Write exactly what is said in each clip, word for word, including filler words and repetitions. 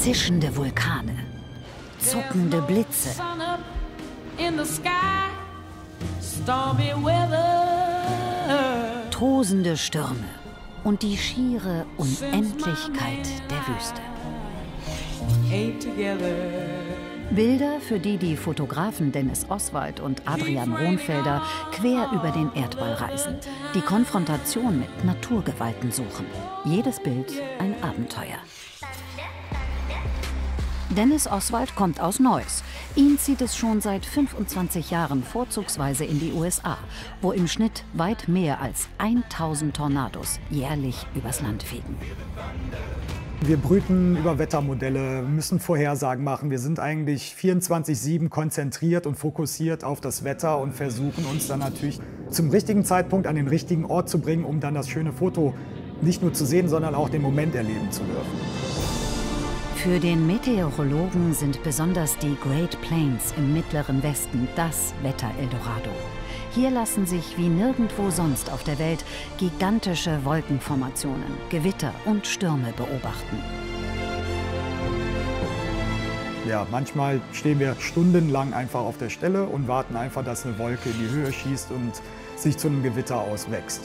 Zischende Vulkane, zuckende Blitze, tosende Stürme und die schiere Unendlichkeit der Wüste. Bilder, für die die Fotografen Dennis Oswald und Adrian Rohnfelder quer über den Erdball reisen, die Konfrontation mit Naturgewalten suchen. Jedes Bild ein Abenteuer. Dennis Oswald kommt aus Neuss. Ihn zieht es schon seit fünfundzwanzig Jahren vorzugsweise in die U S A, wo im Schnitt weit mehr als tausend Tornados jährlich übers Land fegen. Wir brüten über Wettermodelle, müssen Vorhersagen machen. Wir sind eigentlich vierundzwanzig sieben konzentriert und fokussiert auf das Wetter und versuchen uns dann natürlich zum richtigen Zeitpunkt an den richtigen Ort zu bringen, um dann das schöne Foto nicht nur zu sehen, sondern auch den Moment erleben zu dürfen. Für den Meteorologen sind besonders die Great Plains im mittleren Westen das Wetter-Eldorado. Hier lassen sich wie nirgendwo sonst auf der Welt gigantische Wolkenformationen, Gewitter und Stürme beobachten. Ja, manchmal stehen wir stundenlang einfach auf der Stelle und warten einfach, dass eine Wolke in die Höhe schießt und sich zu einem Gewitter auswächst.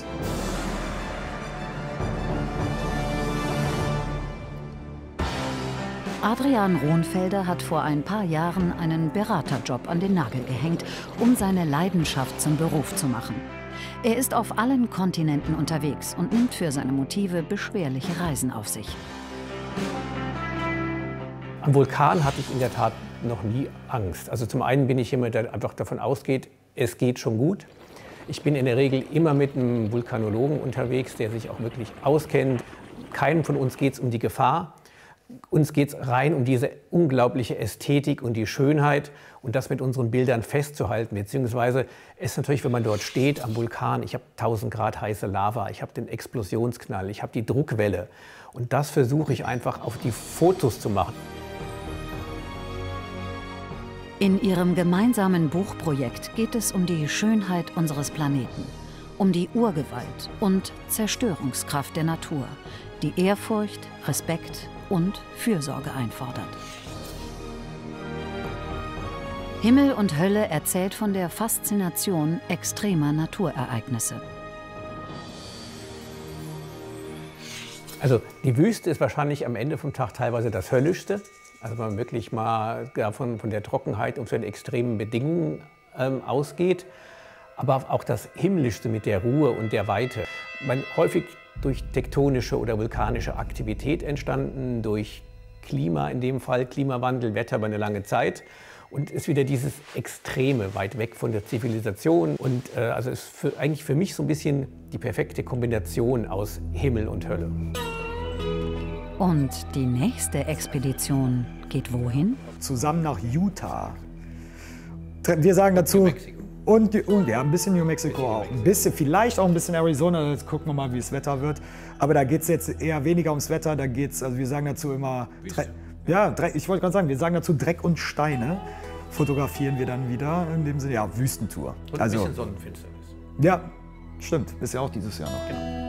Adrian Rohnfelder hat vor ein paar Jahren einen Beraterjob an den Nagel gehängt, um seine Leidenschaft zum Beruf zu machen. Er ist auf allen Kontinenten unterwegs und nimmt für seine Motive beschwerliche Reisen auf sich. Am Vulkan hatte ich in der Tat noch nie Angst. Also zum einen bin ich jemand, der einfach davon ausgeht, es geht schon gut. Ich bin in der Regel immer mit einem Vulkanologen unterwegs, der sich auch wirklich auskennt. Keinem von uns geht es um die Gefahr. Uns geht es rein um diese unglaubliche Ästhetik und die Schönheit und das mit unseren Bildern festzuhalten. Beziehungsweise ist natürlich, wenn man dort steht am Vulkan, ich habe tausend Grad heiße Lava, ich habe den Explosionsknall, ich habe die Druckwelle. Und das versuche ich einfach auf die Fotos zu machen. In ihrem gemeinsamen Buchprojekt geht es um die Schönheit unseres Planeten, um die Urgewalt und Zerstörungskraft der Natur, die Ehrfurcht, Respekt und Fürsorge einfordert. Himmel und Hölle erzählt von der Faszination extremer Naturereignisse. Also die Wüste ist wahrscheinlich am Ende vom Tag teilweise das Höllischste. Also wenn man wirklich mal davon, von der Trockenheit und von den extremen Bedingungen ähm, ausgeht. Aber auch das Himmlischste mit der Ruhe und der Weite. Man häufig durch tektonische oder vulkanische Aktivität entstanden, durch Klima in dem Fall, Klimawandel, Wetter über eine lange Zeit. Und ist wieder dieses Extreme, weit weg von der Zivilisation. Und äh, also ist für, eigentlich für mich so ein bisschen die perfekte Kombination aus Himmel und Hölle. Und die nächste Expedition geht wohin? Zusammen nach Utah. Wir sagen dazu... Und, und ja, ein bisschen New Mexico auch. Ein bisschen, vielleicht auch ein bisschen Arizona. Jetzt gucken wir mal, wie das Wetter wird. Aber da geht es jetzt eher weniger ums Wetter. Da geht's, also wir sagen dazu immer, Dre ja, Dre ich wollte gerade sagen, wir sagen dazu Dreck und Steine. Fotografieren wir dann wieder in dem Sinne, ja, Wüstentour. Und also, ein bisschen Sonnenfinsternis. Ja, stimmt. Ist ja auch dieses Jahr noch. Genau.